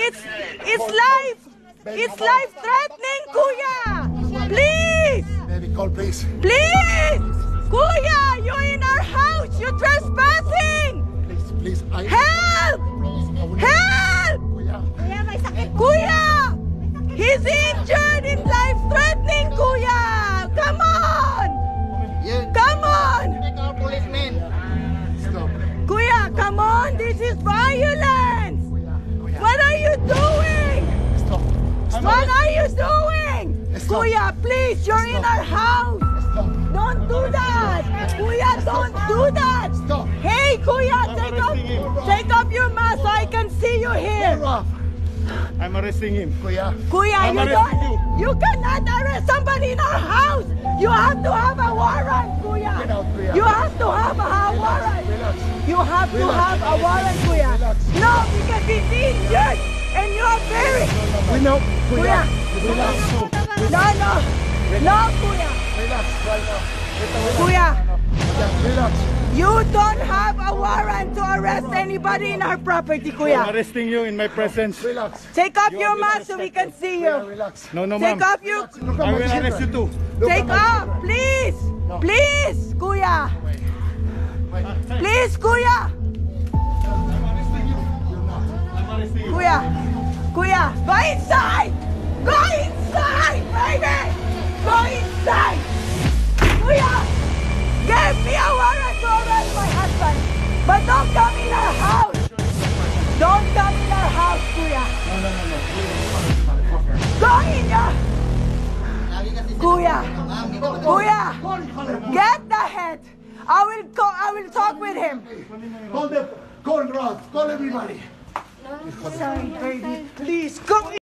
It's life. It's life threatening, Kuya. Please. Baby, call please. Please. Kuya, you're in our house. You're trespassing. Please, Help! Help! Kuya! He's injured in life threatening, Kuya! Come on! Come on! Stop. Kuya, come on! This is violence! What are you doing? Stop. What are you doing? Kuya, please, you're in our house! Stop. Don't do that! Kuya, don't do that! Stop. Hey, Kuya, take off your mask so I can see you here! I'm arresting him. Kuya. Kuya, you cannot arrest somebody in our house! You have to have a warrant, Kuya! Get out, Kuya. You have to have a warrant! Relax. You have to have a warrant, Kuya! Relax. No, because he's injured! And you are very... We know. Kuya! Relax. No, Kuya! Relax. Right now. Kuya! Relax. You don't have a warrant to arrest anybody in our property, I'm Kuya! arresting you in my presence. Relax. Take off your mask so we can see you! Relax. No, ma'am. Take off your... Look at I my will arrest you children. too. Take off! Please! Please, Kuya! Please, Kuya! I'm arresting you. Kuya! Go inside! Go inside, baby! Go inside! Kuya! Give me a warrant to arrest my husband! But don't come in our house! Don't come in our house, Kuya! Go in your... Kuya! Get the head! I will talk with him! Call Ralph. Call everybody. Sorry, baby. Please, go